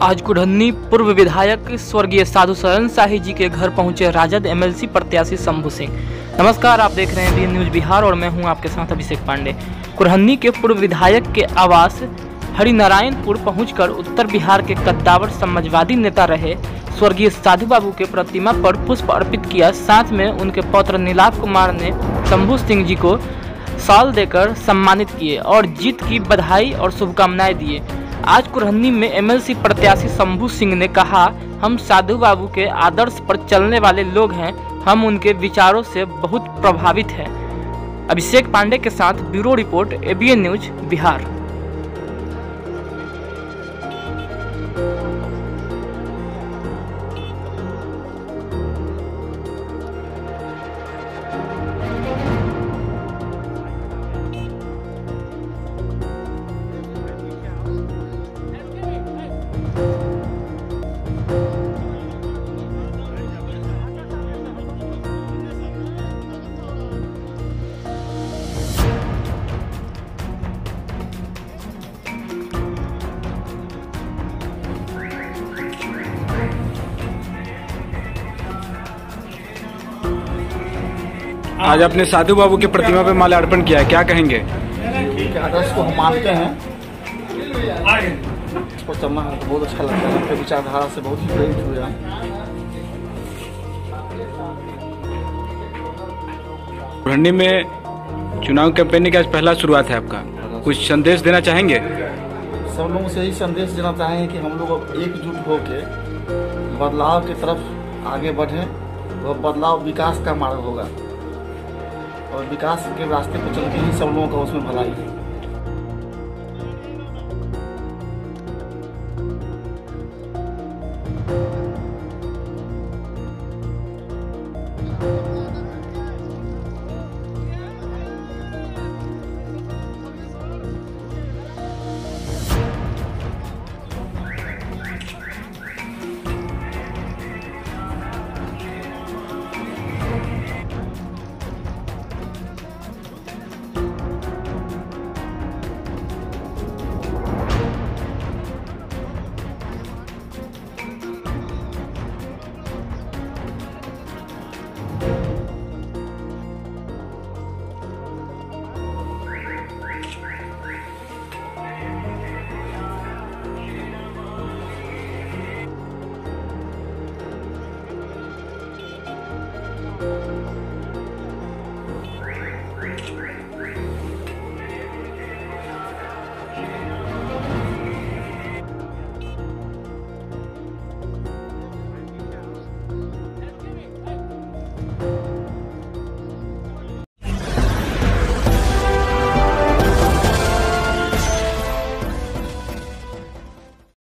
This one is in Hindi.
आज कुढ़न्नी पूर्व विधायक स्वर्गीय साधु शरण शाही जी के घर पहुंचे राजद एमएलसी प्रत्याशी शंभू सिंह। नमस्कार, आप देख रहे हैं बी न्यूज बिहार और मैं हूं आपके साथ अभिषेक पांडे। कुढ़न्नी के पूर्व विधायक के आवास हरिनारायणपुर पहुंचकर उत्तर बिहार के कद्दावर समाजवादी नेता रहे स्वर्गीय साधु बाबू के प्रतिमा पर पुष्प अर्पित किया। साथ में उनके पौत्र नीलाभ कुमार ने शंभू सिंह जी को शाल देकर सम्मानित किए और जीत की बधाई और शुभकामनाएं दिए। आज कुढ़न्नी में एमएलसी प्रत्याशी शंभू सिंह ने कहा, हम साधु बाबू के आदर्श पर चलने वाले लोग हैं, हम उनके विचारों से बहुत प्रभावित हैं। अभिषेक पांडे के साथ bureau report ABN news Bihar. आज आपने साधु बाबू की प्रतिमा पे माल्यार्पण किया है, क्या कहेंगे? उनके आदर्श को हम मानते हैं, इसको चलना हमको बहुत अच्छा लगता है। उनके विचारधारा से बहुत ही प्रेरित हुए हैं। कुढ़न्नी में चुनाव कैंपेन की आज पहला शुरुआत है आपका, कुछ संदेश देना चाहेंगे? सब लोगों से यही संदेश देना चाहेंगे कि हम लोग एकजुट होकर बदलाव की तरफ आगे बढ़ें। वह बदलाव विकास का मार्ग होगा और विकास के रास्ते पर चल के ही सब लोगों का उसमें भलाई है।